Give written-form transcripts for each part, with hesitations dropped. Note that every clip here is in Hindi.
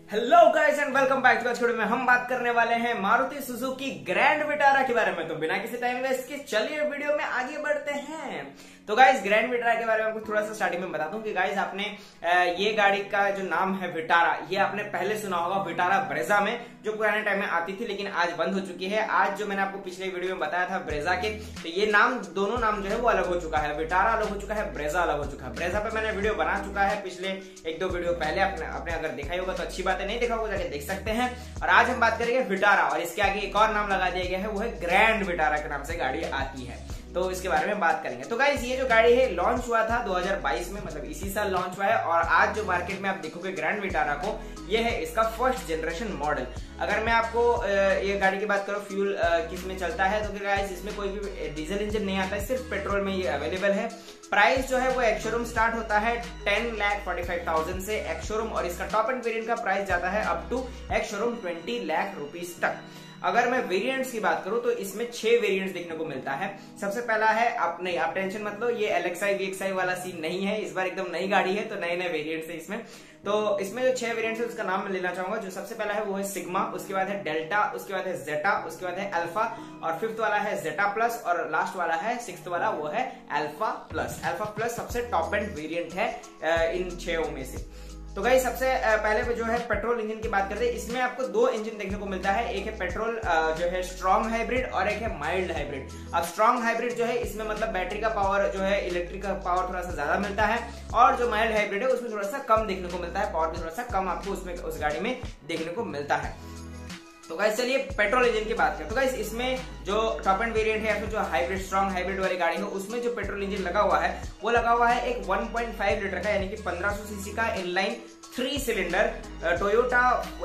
Hello guys and welcome back to video में हम बात करने वाले हैं मारुति सुजुकी ग्रैंड विटारा के बारे में। तो बिना किसी टाइम वेस्ट के चलिए वीडियो में आगे बढ़ते हैं। तो गाइस ग्रैंड विटारा के बारे में आपको थोड़ा सा स्टार्टिंग में बता दूं कि गाइस आपने ये गाड़ी का जो नाम है विटारा, ये आपने पहले सुना होगा विटारा ब्रेजा में, जो पुराने टाइम में आती थी लेकिन आज बंद हो चुकी है। आज जो मैंने आपको पिछले वीडियो में बताया था ब्रेजा के, तो ये नाम दोनों नाम जो है वो अलग हो चुका है। विटारा अलग हो चुका है, ब्रेजा अलग हो चुका है। ब्रेजा पे मैंने वीडियो बना चुका है पिछले एक दो वीडियो पहले, आपने अगर देखा ही होगा तो अच्छी बात है, नहीं देखा होगा जाके देख सकते हैं। और आज हम बात करेंगे विटारा, और इसके आगे एक और नाम लगा दिया गया है, वो है ग्रैंड विटारा के नाम से गाड़ी आती है, तो इसके बारे में बात करेंगे। तो गाइस ये जो गाड़ी है लॉन्च हुआ था 2022 में, मतलब इसी साल लॉन्च हुआ है। और आज जो मार्केट में आप देखोगे ग्रैंड विटारा को, ये है इसका फर्स्ट जनरेशन मॉडल। अगर मैं आपको ये गाड़ी की बात करूं फ्यूल किस में चलता है, तो गाइस इसमें कोई भी डीजल इंजन नहीं आता है, सिर्फ पेट्रोल में ये अवेलेबल है। प्राइस जो है वो एक्स शोरूम स्टार्ट होता है 10,45,000 से एक्स शोरूम, और इसका टॉप एंड वेरिएंट का प्राइस जाता है up to ex showroom 20 lakh rupees तक। अगर मैं वेरिएंट्स की बात करूं तो इसमें 6 वेरिएंट्स देखने को मिलता है। सबसे पहला है, आप टेंशन मत लो, ये LXi VXi वाला सीन नहीं है, इस बार एकदम नई गाड़ी है, तो नए नए वेरिएंट्स है इसमें। तो इसमें जो 6 वेरिएंट्स है उसका नाम मैं लेना चाहूंगा। जो सबसे पहला है वो है सिग्मा, उसके बाद है डेल्टा, उसके बाद है जेटा, उसके बाद है अल्फा, और फिफ्थ वाला है जेटा प्लस, और लास्ट वाला है सिक्स्थ वाला वो है अल्फा प्लस। अल्फा प्लस सबसे टॉप एंड वेरिएंट है इन 6 में से। तो गाइस सबसे पहले जो है पेट्रोल इंजन की बात करते हैं। इसमें आपको 2 इंजन देखने को मिलता है, एक है पेट्रोल जो है स्ट्रॉन्ग हाइब्रिड, और एक है माइल्ड हाइब्रिड। अब स्ट्रॉन्ग हाइब्रिड जो है इसमें मतलब बैटरी का पावर जो है, इलेक्ट्रिक का पावर थोड़ा सा ज्यादा मिलता है, और जो माइल्ड हाइब्रिड है उसमें थोड़ा सा कम देखने को मिलता है, पावर भी थोड़ा सा कम आपको उसमें उस गाड़ी में देखने को मिलता है। तो गाइस चलिए पेट्रोल इंजन की बात करें। तो गाइस इसमें जो टॉप एंड वेरिएंट है, या फिर जो हाइब्रिड स्ट्रॉन्ग हाइब्रिड वाली गाड़ी है, उसमें जो पेट्रोल इंजन लगा हुआ है वो लगा हुआ है एक 1.5 लीटर का, यानी कि 1500 सीसी का inline 3 cylinder Toyota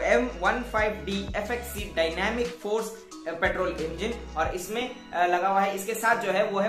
M15D FXC dynamic force petrol engine, और इसमें लगा हुआ है, इसके साथ जो है वो है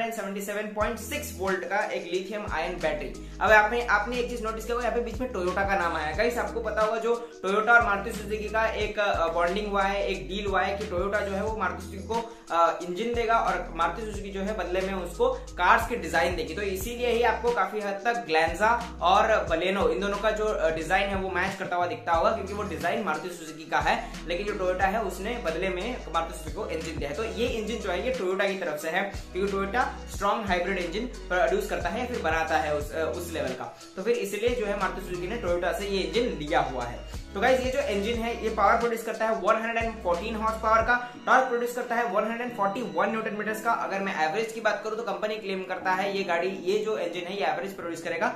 177.6 वोल्ट का एक लिथियम आयन बैटरी। अब आपने एक चीज नोटिस किया होगा, यहाँ पे बीच में टोयोटा का नाम आया। गाइस आपको पता होगा जो टोयोटा और मारुति सुजुकी का एक बॉन्डिंग हुआ है, एक डील हुआ है कि टोयोटा जो है वो मारुति सुजुकी को इंजन देगा, और मारुति सुजुकी जो है बदले में उसको कार्स की डिजाइन देगी। तो इसीलिए ही आपको काफी हद तक ग्लैंजा और बलेनो, इन दोनों का जो डिजाइन है वो मैच करता हुआ दिखता होगा, क्योंकि वो डिजाइन मारुति सुजुकी का है, लेकिन जो टोयोटा है उसने बदले में मारुति सुजुकी को इंजन दिया है। तो ये इंजन जो है ये टोयोटा की तरफ से है, क्योंकि Toyota strong hybrid engine produce करता है या फिर बनाता है उस लेवल का। तो फिर इसलिए जो है मारुति सुजुकी ने टोयोटा से ये इंजन लिया हुआ है। तो गाइस ये जो इंजन है ये पावर प्रोड्यूस करता है 114 हॉर्स पावर का, टॉर्क प्रोड्यूस करता है 141 न्यूटन मीटर्स का। अगर मैं एवरेज की बात करूं तो कंपनी क्लेम करता है ये गाड़ी, ये जो इंजन है ये एवरेज प्रोड्यूस करेगा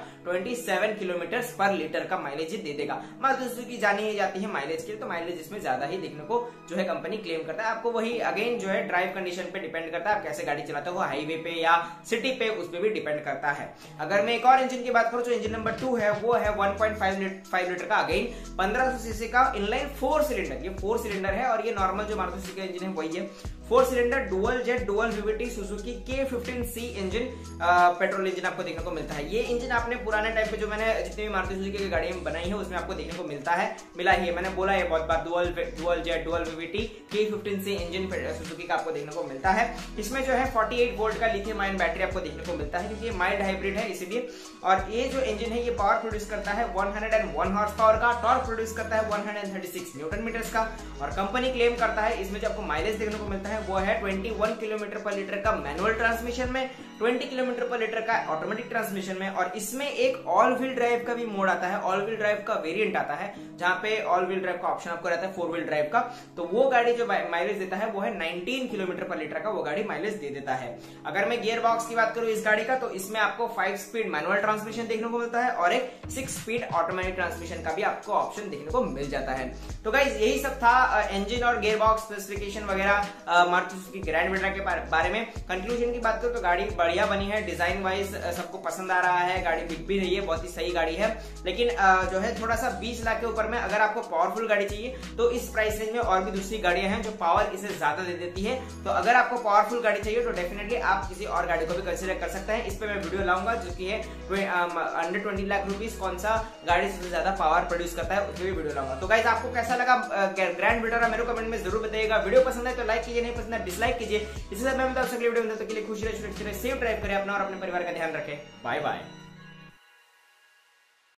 27 किलोमीटर पर लीटर का माइलेज ही दे देगा। मारुति सुजुकी जानी ही जाती है माइलेज के लिए, तो माइलेज इसमें ज्यादा ही देखने को जो है कंपनी क्लेम करता है। आपको वही अगेन जो है ड्राइव कंडीशन पे डिपेंड करता है, आप कैसे गाड़ी चलाते हो, हाईवे पे या सिटी पे, उस पर भी डिपेंड करता है। अगर मैं एक और इंजन की बात करूं तो इंजन नंबर 2 है, वो है 1.5 लीटर का, अगेन 1500 सीसी का इनलाइन 4 सिलेंडर। ये 4 सिलेंडर है, और ये नॉर्मल जो मारुति सुजुकी इंजन है वही है, 4 cylinder dual jet dual VVT Suzuki K15C engine petrol engine आपको देखने को मिलता है। ये इंजन आपने पुराने टाइम पे जो मैंने जितनी भी मारुति सुजुकी की गाड़ी बनाई है उसमें आपको देखने को मिला ही है। मैंने बोला है बहुत बार, dual jet dual VVT K15C engine Suzuki का आपको देखने को मिलता है। इसमें जो है 48 वोल्ट का लिथियम आयन बैटरी आपको देखने को मिलता है, क्योंकि ये माइल्ड हाइब्रिड है इसीलिए। और ये जो इंजन है ये पावर प्रोड्यूस करता है 101 हॉर्स पावर का, टॉर्क प्रोड्यूस करता है 136 न्यूटन मीटर्स का, और कंपनी क्लेम करता है इसमें जो आपको माइलेज देखने को मिलता है वो है 21 किलोमीटर पर लीटर का मैनुअल ट्रांसमिशन में, 20 किलोमीटर पर लीटर का ऑटोमेटिक ट्रांसमिशन में, और इसमें एक ऑल व्हील ड्राइव का भी मोड आता है, ऑल व्हील ड्राइव का वेरिएंट आता है, जहां पे ऑल व्हील ड्राइव का ऑप्शन आपको रहता है 4 व्हील ड्राइव का। तो वो गाड़ी जो माइलेज देता है वो है 19 किलोमीटर पर लीटर का, वो गाड़ी माइलेज दे देता है। अगर मैं गियर बॉक्स की बात करूं इस गाड़ी का, तो इसमें आपको 5 स्पीड मैनुअल ट्रांसमिशन देखने को मिलता है, और एक 6 स्पीड ऑटोमेटिक ट्रांसमिशन का भी आपको ऑप्शन देखने को मिल जाता है। तो गाइस यही सब था इंजन और गियर बॉक्स स्पेसिफिकेशन वगैरह मारुति सुजुकी ग्रैंड विटारा के बारे में। कंक्लूजन की बात करो तो गाड़ी बढ़िया बनी है, डिजाइन वाइज सबको पसंद आ रहा है, गाड़ी बिक भी रही है, बहुत ही सही गाड़ी है। लेकिन जो है थोड़ा सा 20 लाख के ऊपर में अगर आपको पावरफुल गाड़ी चाहिए तो इस प्राइस रेंज में और भी दूसरी गाड़ियां हैं जो पावर इसे ज्यादा दे देती है। तो अगर आपको पावरफुल गाड़ी चाहिए तो डेफिनेटली आप किसी और गाड़ी को भी कंसिडर कर सकते हैं। इस पे मैं वीडियो लाऊंगा जो कि है अंडर 20 लाख रुपीज कौन सा गाड़ी सबसे ज्यादा पावर प्रोड्यूस करता है, उसमें भी वीडियो लाऊंगा। तो गाइस आपको कैसा लगा ग्रैंड विटारा मेरे कमेंट में जरूर बताइएगा। वीडियो पसंद है तो लाइक कीजिए, नहीं पसंद है डिसलाइक कीजिए। इसी साथ मैं अगली वीडियो में, तब तक के लिए खुश रहे, सुरक्षित रहे, सेफ ड्राइव करें अपना और अपने परिवार का ध्यान रखें। Bye bye.